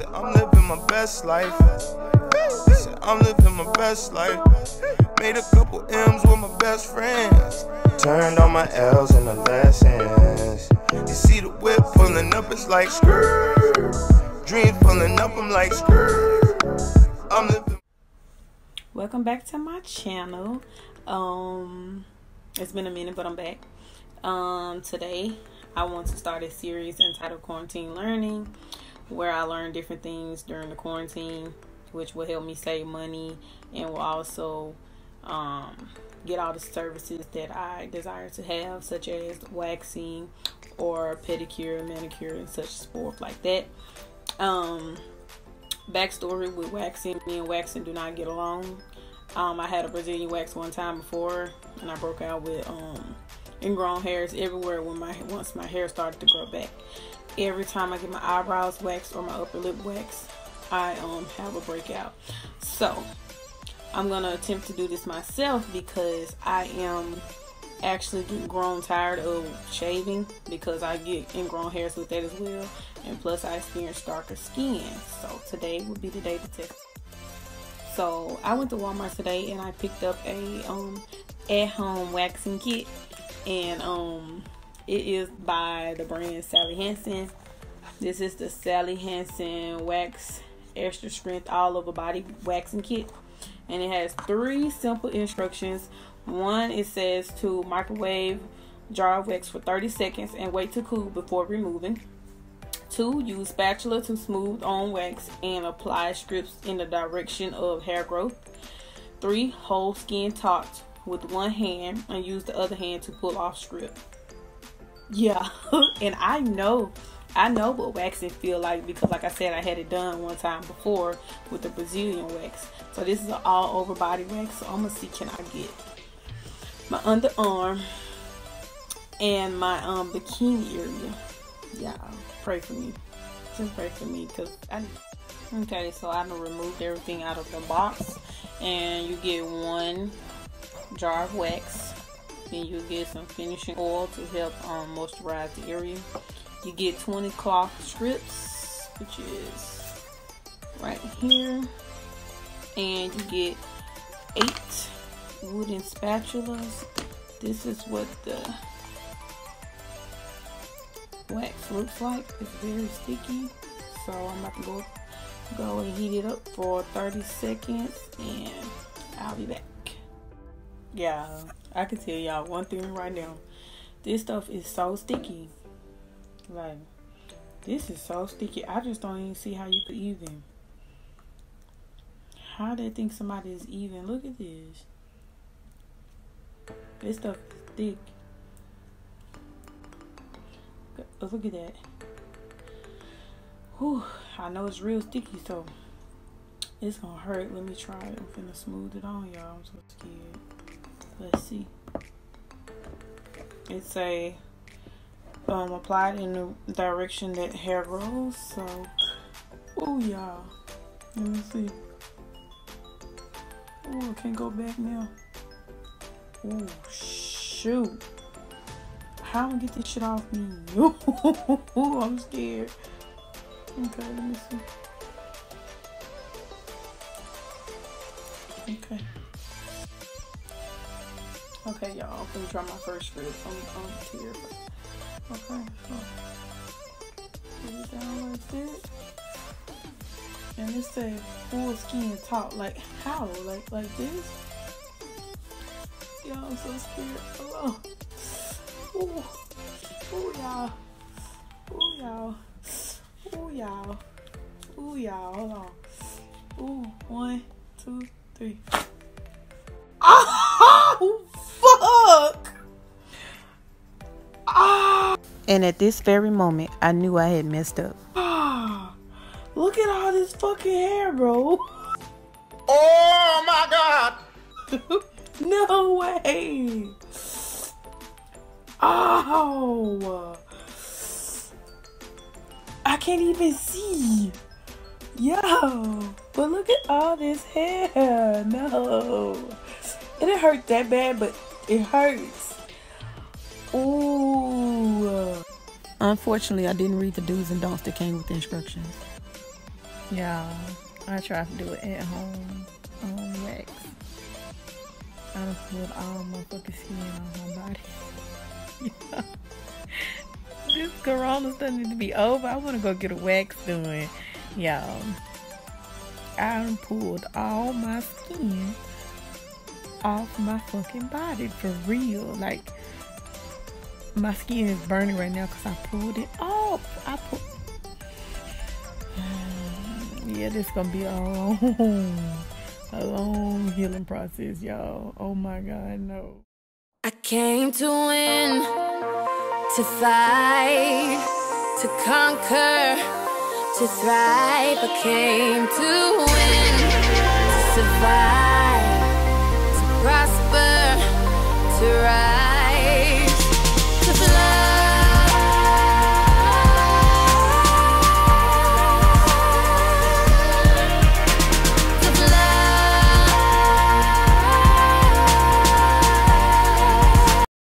Said I'm living my best life. Said I'm living my best life. Made a couple M's with my best friends. Turned all my L's into lessons. You see the whip pulling up, it's like skirt. Dreams pulling up, I'm like skirt. I'm living. Welcome back to my channel. It's been a minute, but I'm back. Today I want to start a series entitled Quarantine Learning, where I learn different things during the quarantine, which will help me save money and will also get all the services that I desire to have, such as waxing or pedicure, manicure, and such forth like that. Backstory with waxing: me and waxing do not get along. I had a Brazilian wax one time before, and I broke out with ingrown hairs everywhere once my hair started to grow back. Every time I get my eyebrows waxed or my upper lip waxed, I have a breakout. So I'm gonna attempt to do this myself because I am actually getting tired of shaving, because I get ingrown hairs with that as well, and plus I experience darker skin. So today would be the day to test. So I went to Walmart today and I picked up a at-home waxing kit, and it is by the brand Sally Hansen. This is the Sally Hansen Wax Extra Strength All Over Body Waxing Kit, and it has 3 simple instructions. One, it says to microwave jar of wax for 30 seconds and wait to cool before removing. 2, use spatula to smooth on wax and apply strips in the direction of hair growth. 3, hold skin taut with one hand and use the other hand to pull off strip. Yeah, and I know what waxing feel like, because like I said, I had it done one time before with the Brazilian wax. So this is an all over body wax. So I'm gonna see, can I get my underarm and my bikini area. Yeah, pray for me. Just pray for me, because okay, so I removed everything out of the box, and you get 1 jar of wax, and you get some finishing oil to help moisturize the area. You get 20 cloth strips, which is right here, and you get 8 wooden spatulas. This is what the wax looks like. It's very sticky, so I'm about to go and heat it up for 30 seconds, and I'll be back. Yeah, I can tell y'all one thing right now. This stuff is so sticky. Like, this is so sticky. I just don't even see how you could even. How they think somebody is even? Look at this. This stuff is thick. Look at that. Whew, I know it's real sticky, so it's gonna hurt. Let me try it. I'm finna smooth it on, y'all. I'm so scared. Let's see. It's a applied in the direction that hair grows. So, oh y'all, let me see. Oh, I can't go back now. Oh shoot. How am I get this shit off me? Oh, I'm scared. Okay, let me see. Okay, y'all, I'm gonna try my first strip. I'm here. Okay, so put it down like that. And it says full skin taut. Like how? Like this? Y'all, I'm so scared. Hello. Ooh, ooh, y'all. Ooh, y'all. Ooh, y'all. Ooh, y'all. Hold on. Ooh, 1, 2, 3. Oh, fuck! Ah! And at this very moment, I knew I had messed up. Ah! Look at all this fucking hair, bro. Oh my God! No way! Oh! I can't even see. Yo! But look at all this hair. No. It didn't hurt that bad, but it hurts. Ooh. Unfortunately, I didn't read the do's and don'ts that came with the instructions. Yeah, I try to do it at home wax. I done put all my fucking skin on my body. Yeah. This corona stuff needs to be over. I want to go get a wax done. Y'all, I done pulled all my skin off my fucking body for real. Like, my skin is burning right now because I pulled it off. Yeah, this is gonna be a long healing process, y'all. Oh my God, no. I came to win, to fight, to conquer, to thrive. I came to win, to survive.